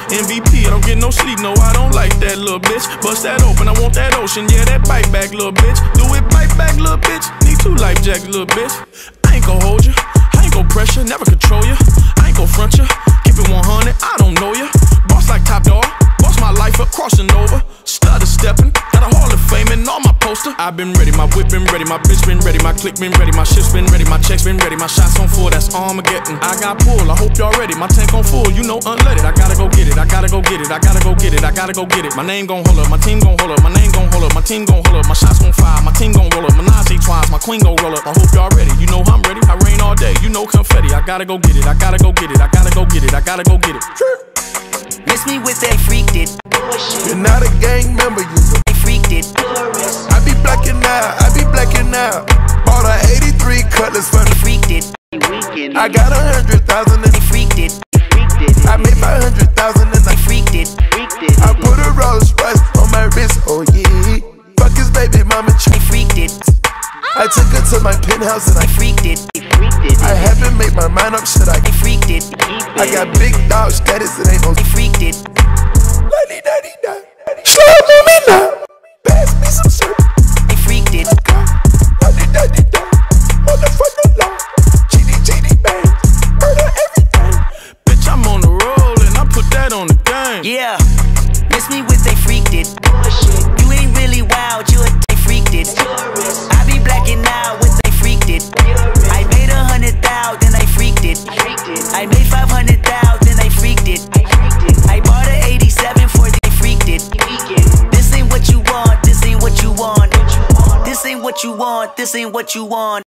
MVP, I don't get no sleep, no, I don't like that little bitch. Bust that open, I want that ocean, yeah, that bite back, little bitch. Do it, bite back, little bitch. Need 2 life jackets, little bitch. I ain't gon' hold you, I ain't gon' pressure, never control you. I ain't gon' front you, keep it 100, I don't know you. Boss like Top Dog, boss my life up, crossing over. Stutter stepping, got a Hall of Fame and all my poster. I've been ready, my whip been ready, my bitch been ready, my click been ready, my shit's been ready, my checks been ready, my shots on full, that's Armageddon. I got pull, I hope y'all ready, my tank on full, you know unleaded. I gotta go get it, I gotta go get it, I gotta go get it, I gotta go get it. My name gon' hold up, my team gon' hold up, my name gon' hold up, my team gon' hold up, my shots gon' fire, my team gon' roll up, my Nazi twice, my queen gon' roll up. I hope y'all ready, you know I'm ready, I rain all day, you know confetti. I gotta go get it, I gotta go get it, I gotta go get it, I gotta go get it. Miss me with that freaked it. You're not a gang member, you They freaked it. I be blacking out, I be blacking out. Bought a 83 Cutlass for They the freaked it. I got 100,000 They and freaked it. I made 500,000 and They freaked it. I put a Rolls Royce on my wrist, oh yeah. Fuck his baby mama, They freaked it. I took her to my penthouse and They freaked it. I haven't made my mind up, should I? They freaked it. I got big dog status, it ain't no They freaked it. lady daddy da. Slap on me now, pass me some syrup. They freaked it. Daddy daddy da, motherfucker law. GD bang, murder everything. Bitch, I'm on the roll and I put that on the game. Yeah. Miss me with they freaked it. You ain't really wild, you a they freaked it. I be blacking out with they freaked it. I made 100,000, then I freaked it. I made 500,000, I freaked it. I bought an 87 for they freaked it. This ain't what you want, this ain't what you want. This ain't what you want, this ain't what you want.